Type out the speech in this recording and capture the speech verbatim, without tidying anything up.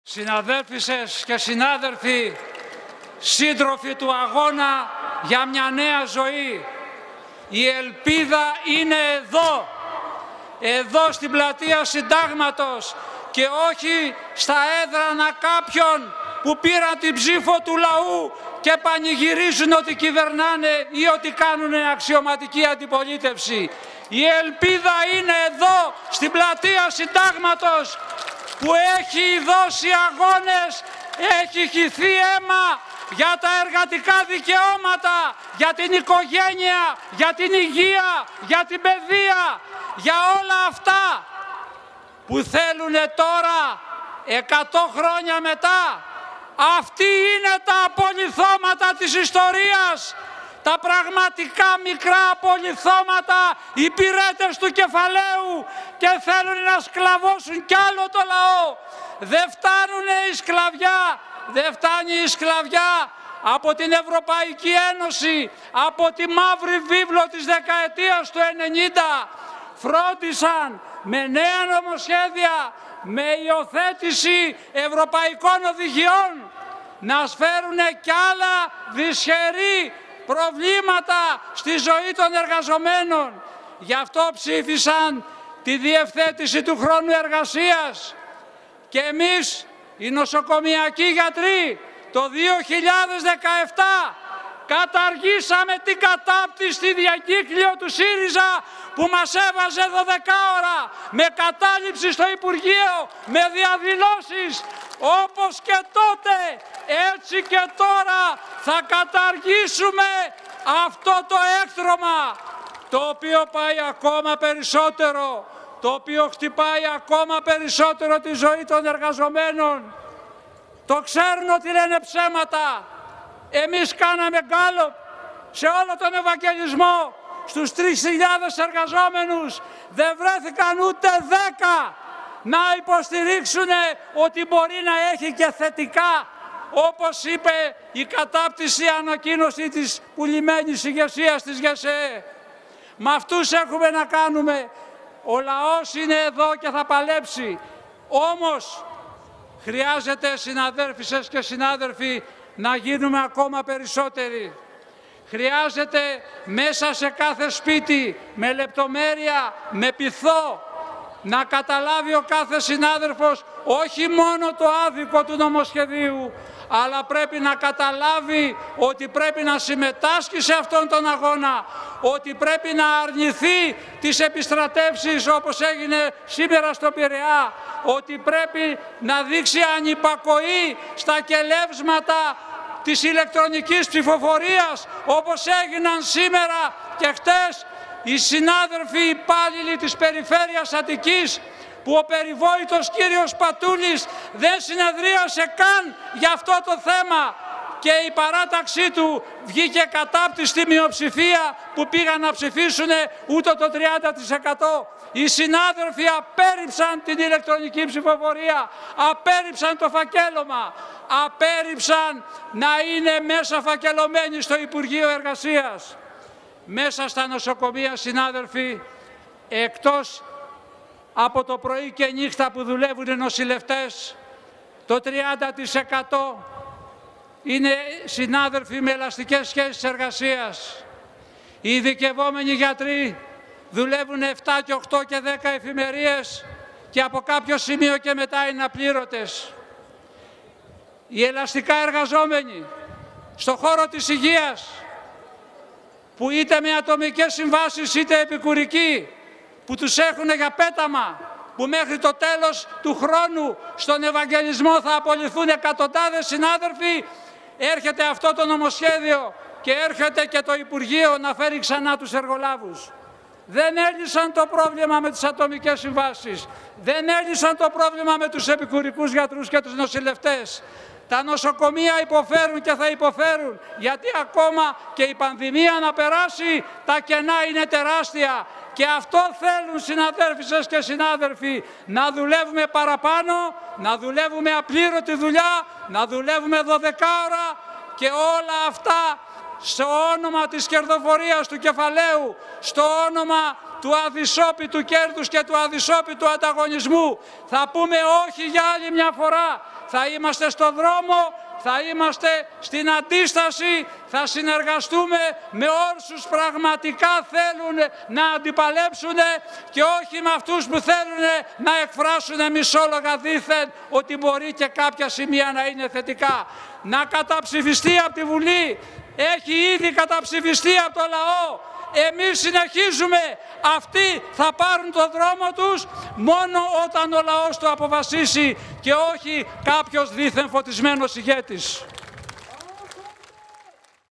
Συναδέλφισες και συνάδελφοι, σύντροφοι του αγώνα για μια νέα ζωή, η ελπίδα είναι εδώ, εδώ στην πλατεία Συντάγματος και όχι στα έδρανα κάποιων που πήραν την ψήφο του λαού και πανηγυρίζουν ότι κυβερνάνε ή ότι κάνουν αξιωματική αντιπολίτευση. Η ελπίδα είναι εδώ στην πλατεία Συντάγματος που έχει δώσει αγώνες, έχει χυθεί αίμα για τα εργατικά δικαιώματα, για την οικογένεια, για την υγεία, για την παιδεία, για όλα αυτά που θέλουν τώρα, εκατό χρόνια μετά. Αυτοί είναι τα απολιθώματα της ιστορίας, τα πραγματικά μικρά απολιθώματα, οι υπηρέτες του κεφαλαίου και θέλουν να σκλαβώσουν κι άλλο το λαό. Δεν φτάνουνε η σκλαβιά, δεν φτάνει η σκλαβιά από την Ευρωπαϊκή Ένωση, από τη μαύρη βίβλο της δεκαετίας του ενενήντα. Φρόντισαν με νέα νομοσχέδια, με υιοθέτηση ευρωπαϊκών οδηγιών να σφέρουν κι άλλα δυσχερή προβλήματα στη ζωή των εργαζομένων. Γι' αυτό ψήφισαν τη διευθέτηση του χρόνου εργασίας. Και εμείς, οι νοσοκομιακοί γιατροί, το δύο χιλιάδες δεκαεπτά καταργήσαμε την κατάπτυστη διακύκλιο του ΣΥΡΙΖΑ που μας έβαζε δώδεκα ώρα με κατάληψη στο Υπουργείο, με διαδηλώσεις. Όπως και τότε, έτσι και τώρα θα καταργήσουμε αυτό το έκτρωμα, το οποίο πάει ακόμα περισσότερο, το οποίο χτυπάει ακόμα περισσότερο τη ζωή των εργαζομένων. Το ξέρουν ότι λένε ψέματα. Εμείς κάναμε γκάλοπ σε όλο τον Ευαγγελισμό, στους τρεις χιλιάδες εργαζόμενους, δεν βρέθηκαν ούτε δέκα να υποστηρίξουν ότι μπορεί να έχει και θετικά, όπως είπε η κατάπτυση ανακοίνωση της πουλημένης ηγεσίας της ΓΕΣΕΕ. Με αυτούς έχουμε να κάνουμε. Ο λαός είναι εδώ και θα παλέψει. Όμως χρειάζεται, συναδέλφισες και συνάδελφοι, να γίνουμε ακόμα περισσότεροι. Χρειάζεται μέσα σε κάθε σπίτι, με λεπτομέρεια, με πειθό, να καταλάβει ο κάθε συνάδελφος όχι μόνο το άδικο του νομοσχεδίου, αλλά πρέπει να καταλάβει ότι πρέπει να συμμετάσχει σε αυτόν τον αγώνα, ότι πρέπει να αρνηθεί τις επιστρατεύσεις όπως έγινε σήμερα στο Πειραιά, ότι πρέπει να δείξει ανυπακοή στα κελεύσματα της ηλεκτρονικής ψηφοφορίας όπως έγιναν σήμερα και χτες οι συνάδελφοι υπάλληλοι της Περιφέρειας Αττικής, που ο περιβόητος κύριος Πατούλης δεν συνεδρίασε καν για αυτό το θέμα και η παράταξή του βγήκε κατάπτυστη μειοψηφία που πήγαν να ψηφίσουν ούτε το τριάντα τοις εκατό. Οι συνάδελφοι απέρριψαν την ηλεκτρονική ψηφοφορία, απέρριψαν το φακέλωμα, απέρριψαν να είναι μέσα φακελωμένοι στο Υπουργείο Εργασίας. Μέσα στα νοσοκομεία, συνάδελφοι, εκτός από το πρωί και νύχτα που δουλεύουν οι νοσηλευτές, το τριάντα τοις εκατό είναι συνάδελφοι με ελαστικές σχέσεις εργασίας. Οι ειδικευόμενοι γιατροί δουλεύουν επτά και οκτώ και δέκα εφημερίες και από κάποιο σημείο και μετά είναι απλήρωτες. Οι ελαστικά εργαζόμενοι στο χώρο της υγείας, που είτε με ατομικές συμβάσεις είτε επικουρικοί, που τους έχουν για πέταμα, που μέχρι το τέλος του χρόνου στον Ευαγγελισμό θα απολυθούν εκατοντάδες συνάδελφοι, έρχεται αυτό το νομοσχέδιο και έρχεται και το Υπουργείο να φέρει ξανά τους εργολάβους. Δεν έλυσαν το πρόβλημα με τις ατομικές συμβάσεις, δεν έλυσαν το πρόβλημα με τους επικουρικούς γιατρούς και τους νοσηλευτές. Τα νοσοκομεία υποφέρουν και θα υποφέρουν, γιατί ακόμα και η πανδημία να περάσει, τα κενά είναι τεράστια. Και αυτό θέλουν, συναδέλφισες και συνάδελφοι, να δουλεύουμε παραπάνω, να δουλεύουμε απλήρωτη δουλειά, να δουλεύουμε δώδεκα ώρα και όλα αυτά στο όνομα της κερδοφορίας του κεφαλαίου, στο όνομα του αδυσόπιτου κέρδους και του αδυσόπιτου ανταγωνισμού. Θα πούμε όχι για άλλη μια φορά θα είμαστε στο δρόμο, θα είμαστε στην αντίσταση, θα συνεργαστούμε με όσους πραγματικά θέλουν να αντιπαλέψουν και όχι με αυτούς που θέλουν να εκφράσουν μισόλογα δήθεν ότι μπορεί και κάποια σημεία να είναι θετικά. Να καταψηφιστεί από τη Βουλή, έχει ήδη καταψηφιστεί από το λαό. Εμείς συνεχίζουμε, αυτοί θα πάρουν το δρόμο τους μόνο όταν ο λαός το αποφασίσει και όχι κάποιος δήθεν φωτισμένος ηγέτης.